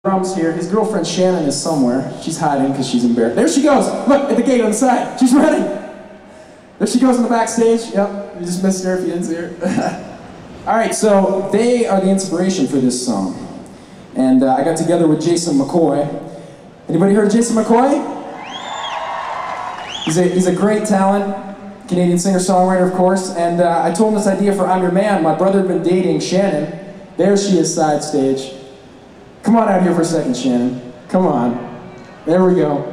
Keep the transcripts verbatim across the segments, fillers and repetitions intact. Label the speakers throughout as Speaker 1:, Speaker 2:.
Speaker 1: Drums here. His girlfriend Shannon is somewhere. She's hiding because she's embarrassed. There she goes! Look, at the gate on the side. She's ready! There she goes on the backstage. Yep, you just missed her if you didn't see her. Alright, so they are the inspiration for this song. And uh, I got together with Jason McCoy. Anybody heard of Jason McCoy? He's a, he's a great talent. Canadian singer-songwriter, of course. And uh, I told him this idea for I'm Your Man. My brother had been dating Shannon. There she is side stage. Come on out here for a second, Shannon. Come on. There we go.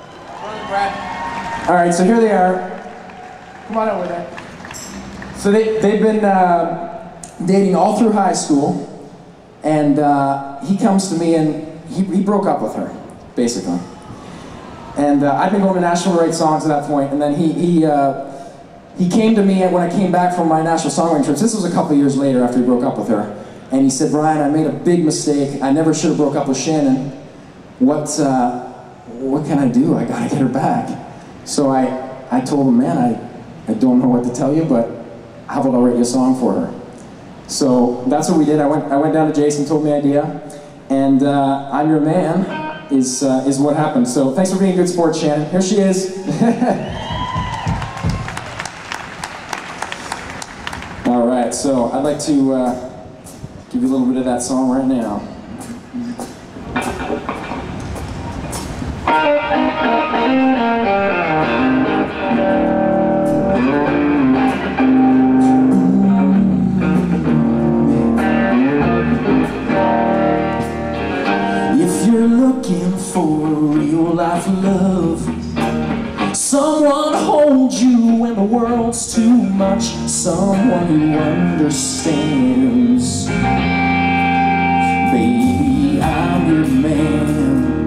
Speaker 1: All right, so here they are. Come on out with that. So they, they've been uh, dating all through high school, and uh, he comes to me and he, he broke up with her, basically. And uh, I'd been going to Nashville to write songs at that point, and then he, he, uh, he came to me when I came back from my Nashville songwriting trips. This was a couple years later after he broke up with her. And he said, Brian, I made a big mistake. I never should have broke up with Shannon. What, uh, what can I do? I gotta get her back. So I, I told him, man, I, I don't know what to tell you, but how about I'll write you a song for her? So that's what we did. I went, I went down to Jason, told me the idea, and uh, I'm Your Man is, uh, is what happened. So thanks for being a good sport, Shannon. Here she is. All right, so I'd like to uh, give you a little bit of that song right now. If you're looking for real life love, someone holds you when the world's too much, someone who understands. Baby, I'm your man.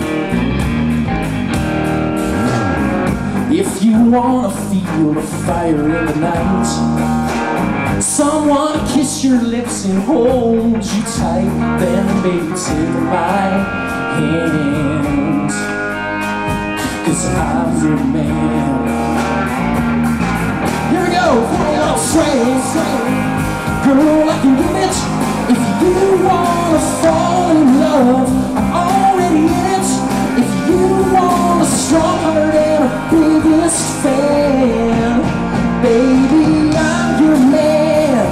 Speaker 1: If you wanna feel the fire in the night, someone to kiss your lips and hold you tight, then baby take my hand, 'cause I'm your man. Here we go, put it on straight. Girl, I can give it. If you wanna fall in love, I'm already in it. If you want a strong heart and a biggest fan, baby, I'm your man.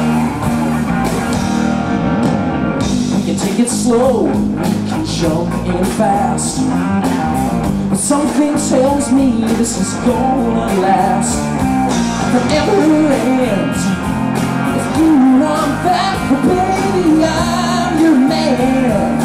Speaker 1: We can take it slow, we can jump in fast, but something tells me this is gonna last forever and if you want that, well, baby, I'm your man.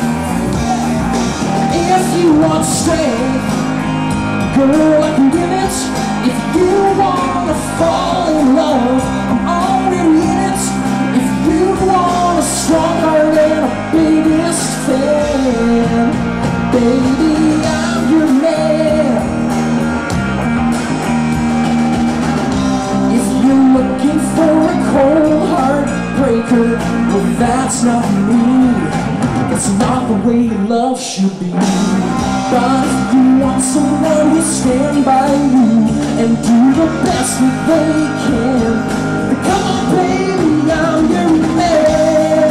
Speaker 1: If you want strength, girl, I can give it. If you wanna fall in love, I'm already in it. If you want a strong heart and a biggest fan, baby, I'm your man. If you're looking for a cold heartbreaker, well, that's not me. That's not the way love should be. But if you want someone who'll stand by you and do the best that they can, then come on, baby, I'm your man.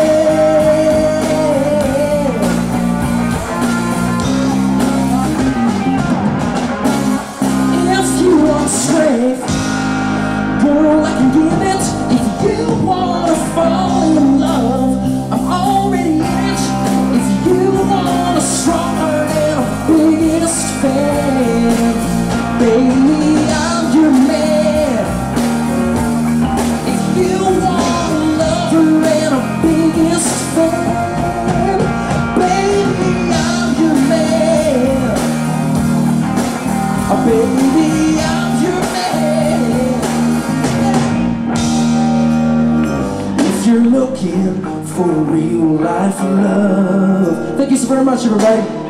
Speaker 1: If you want strength, girl, I can give it. If you wanna fall in love, I'm already in it. If you want a strong heart and a biggest fan, baby, I'm your man. If you want a lover and a biggest fan, baby, I'm your man. Oh, baby, I'm your man. If you're looking for real life love. Thank you so very much, everybody.